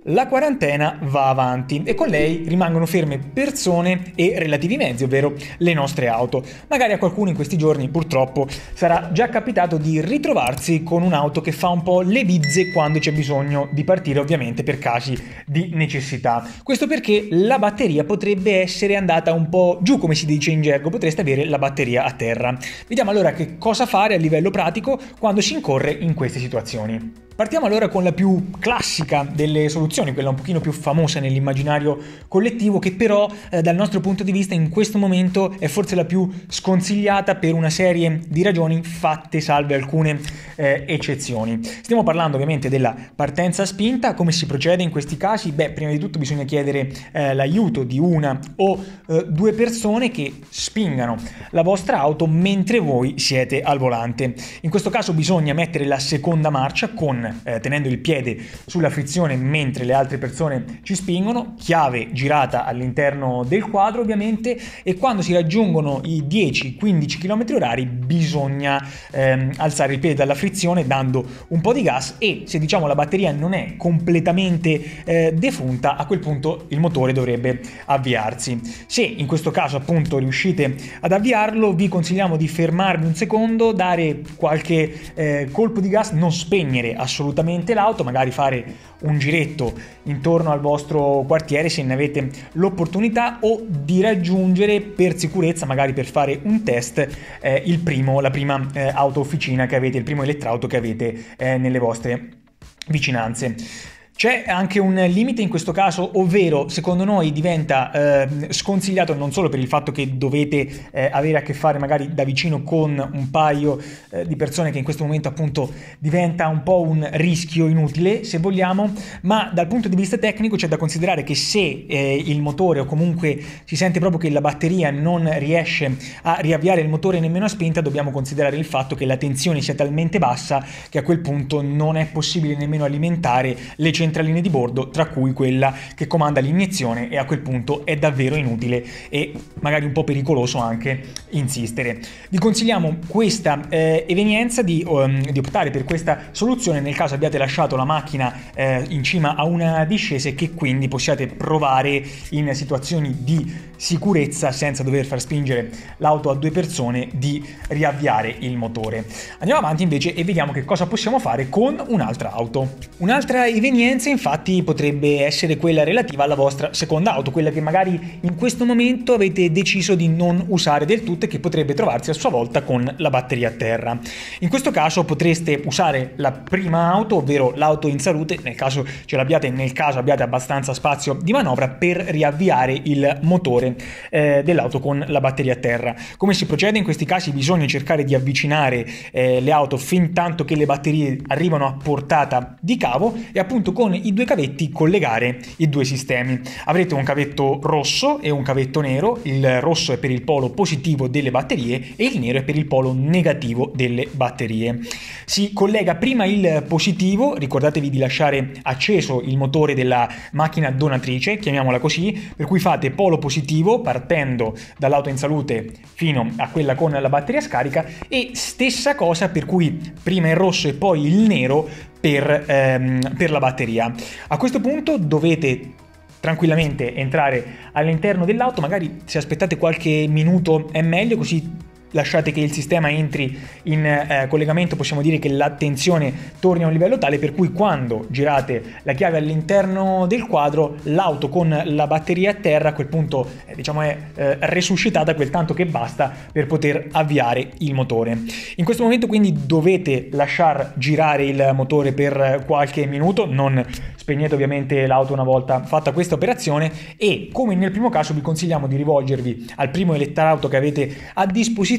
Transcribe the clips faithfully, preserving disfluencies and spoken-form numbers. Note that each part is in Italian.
La quarantena va avanti e con lei rimangono ferme persone e relativi mezzi, ovvero le nostre auto. Magari a qualcuno in questi giorni purtroppo sarà già capitato di ritrovarsi con un'auto che fa un po' le bizze quando c'è bisogno di partire, ovviamente per casi di necessità. Questo perché la batteria potrebbe essere andata un po' giù, come si dice in gergo, potreste avere la batteria a terra. Vediamo allora che cosa fare a livello pratico quando si incorre in queste situazioni. Partiamo allora con la più classica delle soluzioni, quella un pochino più famosa nell'immaginario collettivo, che però eh, dal nostro punto di vista in questo momento è forse la più sconsigliata per una serie di ragioni, fatte salve alcune eh, eccezioni. Stiamo parlando ovviamente della partenza a spinta. Come si procede in questi casi? Beh, prima di tutto bisogna chiedere eh, l'aiuto di una o eh, due persone che spingano la vostra auto mentre voi siete al volante. In questo caso bisogna mettere la seconda marcia con Eh, tenendo il piede sulla frizione mentre le altre persone ci spingono, chiave girata all'interno del quadro ovviamente, e quando si raggiungono i dieci quindici chilometri orari bisogna ehm, alzare il piede dalla frizione dando un po' di gas, e se diciamo la batteria non è completamente eh, defunta, a quel punto il motore dovrebbe avviarsi. Se in questo caso appunto riuscite ad avviarlo, vi consigliamo di fermarvi un secondo, dare qualche eh, colpo di gas, non spegnere assolutamente assolutamente l'auto, magari fare un giretto intorno al vostro quartiere se ne avete l'opportunità, o di raggiungere per sicurezza, magari per fare un test, eh, il primo, la prima eh, auto officina che avete, il primo elettrauto che avete eh, nelle vostre vicinanze. C'è anche un limite in questo caso, ovvero secondo noi diventa eh, sconsigliato non solo per il fatto che dovete eh, avere a che fare magari da vicino con un paio eh, di persone, che in questo momento appunto diventa un po' un rischio inutile se vogliamo, ma dal punto di vista tecnico c'è da considerare che se eh, il motore, o comunque si sente proprio che la batteria non riesce a riavviare il motore nemmeno a spinta, dobbiamo considerare il fatto che la tensione sia talmente bassa che a quel punto non è possibile nemmeno alimentare le centraline di bordo, tra cui quella che comanda l'iniezione, e a quel punto è davvero inutile e magari un po' pericoloso anche insistere. Vi consigliamo questa eh, evenienza di, um, di optare per questa soluzione nel caso abbiate lasciato la macchina eh, in cima a una discesa, e che quindi possiate provare in situazioni di sicurezza, senza dover far spingere l'auto a due persone, di riavviare il motore. Andiamo avanti invece e vediamo che cosa possiamo fare con un'altra auto. Un'altra evenienza infatti potrebbe essere quella relativa alla vostra seconda auto, quella che magari in questo momento avete deciso di non usare del tutto e che potrebbe trovarsi a sua volta con la batteria a terra. In questo caso potreste usare la prima auto, ovvero l'auto in salute, nel caso ce l'abbiate, nel caso abbiate abbastanza spazio di manovra, per riavviare il motore eh, dell'auto con la batteria a terra. Come si procede in questi casi? Bisogna cercare di avvicinare eh, le auto fin tanto che le batterie arrivano a portata di cavo, e appunto con i due cavetti collegare i due sistemi. Avrete un cavetto rosso e un cavetto nero. Il rosso è per il polo positivo delle batterie e il nero è per il polo negativo delle batterie. Si collega prima il positivo, ricordatevi di lasciare acceso il motore della macchina donatrice, chiamiamola così, per cui fate polo positivo partendo dall'auto in salute fino a quella con la batteria scarica, e stessa cosa per cui prima il rosso e poi il nero per, ehm, per la batteria. A questo punto dovete tranquillamente entrare all'interno dell'auto, magari se aspettate qualche minuto è meglio, così lasciate che il sistema entri in eh, collegamento, possiamo dire che la tensione torni a un livello tale per cui quando girate la chiave all'interno del quadro, l'auto con la batteria a terra a quel punto eh, diciamo è eh, resuscitata quel tanto che basta per poter avviare il motore. In questo momento quindi dovete lasciar girare il motore per qualche minuto, non spegnete ovviamente l'auto una volta fatta questa operazione, e come nel primo caso vi consigliamo di rivolgervi al primo elettrauto che avete a disposizione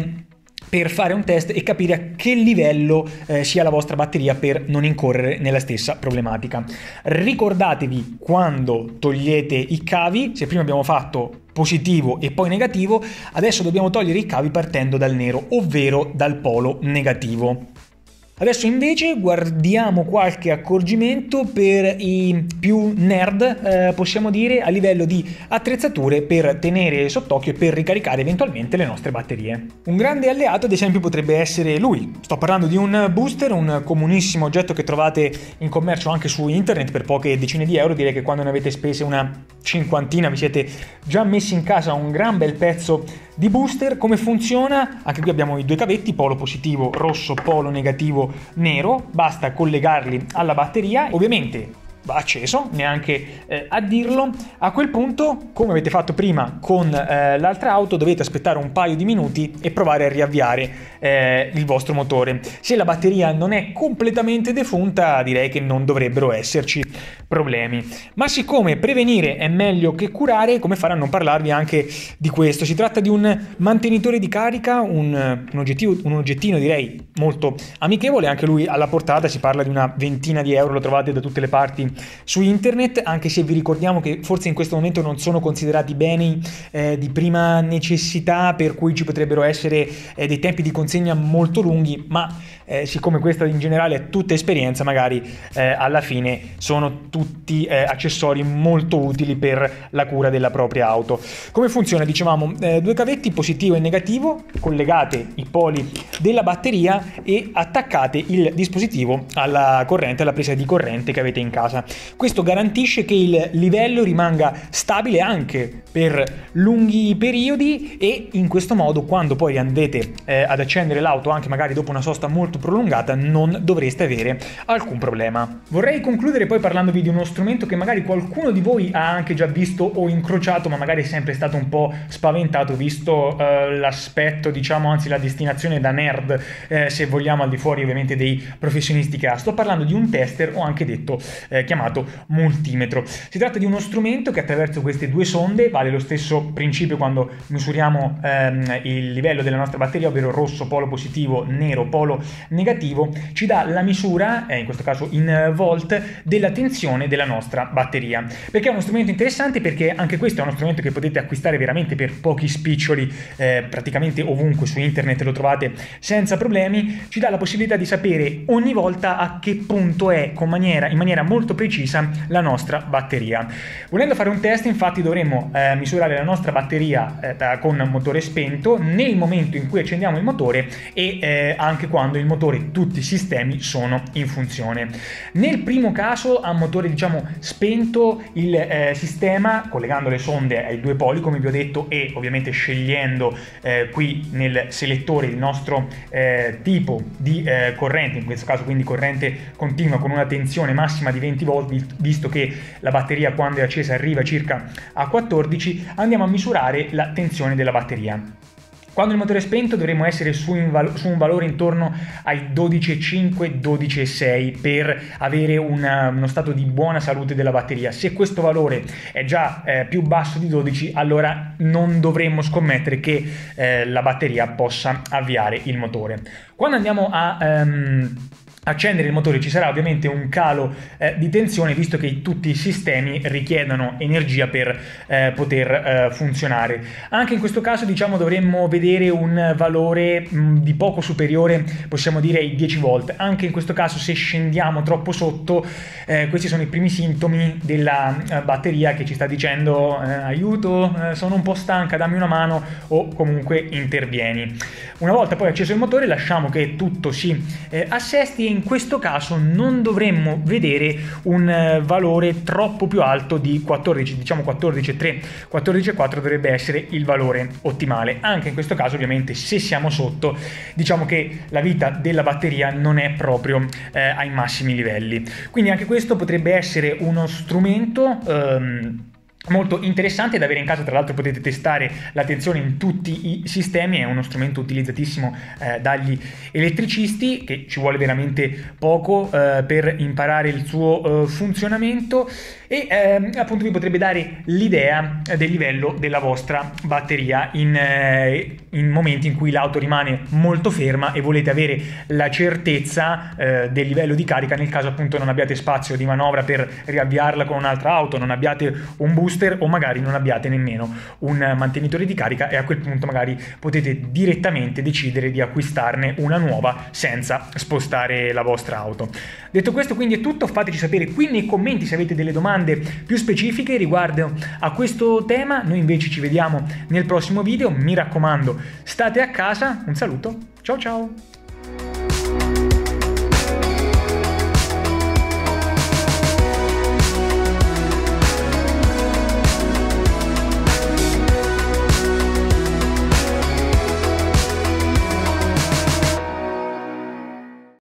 per fare un test e capire a che livello eh, sia la vostra batteria, per non incorrere nella stessa problematica. Ricordatevi quando togliete i cavi, se prima abbiamo fatto positivo e poi negativo, adesso dobbiamo togliere i cavi partendo dal nero, ovvero dal polo negativo. Adesso invece guardiamo qualche accorgimento per i più nerd, eh, possiamo dire, a livello di attrezzature per tenere sott'occhio e per ricaricare eventualmente le nostre batterie. Un grande alleato ad esempio potrebbe essere lui. Sto parlando di un booster, un comunissimo oggetto che trovate in commercio anche su internet per poche decine di euro. Direi che quando ne avete spese una cinquantina vi siete già messi in casa un gran bel pezzo di booster. Come funziona? Anche qui abbiamo i due cavetti, polo positivo rosso, polo negativo nero. Basta collegarli alla batteria, ovviamente va acceso, neanche eh, a dirlo. A quel punto, come avete fatto prima con eh, l'altra auto, dovete aspettare un paio di minuti e provare a riavviare eh, il vostro motore. Se la batteria non è completamente defunta, direi che non dovrebbero esserci problemi. Ma siccome prevenire è meglio che curare, come fare a non parlarvi anche di questo? Si tratta di un mantenitore di carica, un, un, oggettivo, un oggettino direi molto amichevole, anche lui alla portata. Si parla di una ventina di euro, lo trovate da tutte le parti su internet, anche se vi ricordiamo che forse in questo momento non sono considerati beni eh, di prima necessità, per cui ci potrebbero essere eh, dei tempi di consegna molto lunghi, ma eh, siccome questa in generale è tutta esperienza, magari eh, alla fine sono tutti eh, accessori molto utili per la cura della propria auto. Come funziona? Dicevamo eh, due cavetti positivo e negativo, collegate i poli della batteria e attaccate il dispositivo alla corrente, alla presa di corrente che avete in casa. Questo garantisce che il livello rimanga stabile anche per lunghi periodi e in questo modo, quando poi andrete eh, ad accendere l'auto, anche magari dopo una sosta molto prolungata, non dovreste avere alcun problema. Vorrei concludere poi parlandovi di uno strumento che magari qualcuno di voi ha anche già visto o incrociato, ma magari è sempre stato un po' spaventato visto eh, l'aspetto, diciamo, anzi la destinazione da nerd, eh, se vogliamo, al di fuori ovviamente dei professionisti che ha. Sto parlando di un tester, o anche detto eh, chiamato multimetro. Si tratta di uno strumento che attraverso queste due sonde, vale lo stesso principio quando misuriamo ehm, il livello della nostra batteria, ovvero rosso polo positivo, nero polo negativo, ci dà la misura, eh, in questo caso in volt, della tensione della nostra batteria. Perché è uno strumento interessante? Perché anche questo è uno strumento che potete acquistare veramente per pochi spiccioli, eh, praticamente ovunque su internet lo trovate senza problemi. Ci dà la possibilità di sapere ogni volta a che punto è, con maniera, in maniera molto precisa, la nostra batteria. Volendo fare un test, infatti, dovremmo eh, misurare la nostra batteria eh, da, con motore spento nel momento in cui accendiamo il motore e eh, anche quando il motore, tutti i sistemi sono in funzione. Nel primo caso, a motore diciamo spento, il eh, sistema, collegando le sonde ai due poli come vi ho detto e ovviamente scegliendo eh, qui nel selettore il nostro eh, tipo di eh, corrente, in questo caso quindi corrente continua con una tensione massima di venti volt, visto che la batteria quando è accesa arriva circa a quattordici, andiamo a misurare la tensione della batteria. Quando il motore è spento dovremo essere su un, val- su un valore intorno ai dodici virgola cinque dodici virgola sei per avere una, uno stato di buona salute della batteria. Se questo valore è già eh, più basso di dodici, allora non dovremmo scommettere che eh, la batteria possa avviare il motore. Quando andiamo a um, accendere il motore ci sarà ovviamente un calo eh, di tensione, visto che tutti i sistemi richiedono energia per eh, poter eh, funzionare. Anche in questo caso diciamo dovremmo vedere un valore mh, di poco superiore, possiamo dire ai dieci volt. Anche in questo caso, se scendiamo troppo sotto, eh, questi sono i primi sintomi della eh, batteria che ci sta dicendo eh, aiuto, eh, sono un po' stanca, dammi una mano, o comunque intervieni. Una volta poi acceso il motore lasciamo che tutto si eh, assesti. In questo caso non dovremmo vedere un uh, valore troppo più alto di quattordici, diciamo quattordici virgola tre, quattordici virgola quattro dovrebbe essere il valore ottimale. Anche in questo caso ovviamente se siamo sotto, diciamo che la vita della batteria non è proprio eh, ai massimi livelli. Quindi anche questo potrebbe essere uno strumento um, molto interessante da avere in casa. Tra l'altro potete testare la tensione in tutti i sistemi, è uno strumento utilizzatissimo eh, dagli elettricisti, che ci vuole veramente poco eh, per imparare il suo eh, funzionamento e eh, appunto vi potrebbe dare l'idea del livello della vostra batteria in, eh, in momenti in cui l'auto rimane molto ferma e volete avere la certezza eh, del livello di carica nel caso appunto non abbiate spazio di manovra per riavviarla con un'altra auto, non abbiate un booster booster o magari non abbiate nemmeno un mantenitore di carica, e a quel punto magari potete direttamente decidere di acquistarne una nuova senza spostare la vostra auto. Detto questo, quindi è tutto. Fateci sapere qui nei commenti se avete delle domande più specifiche riguardo a questo tema. Noi invece ci vediamo nel prossimo video, mi raccomando, state a casa, un saluto, ciao ciao!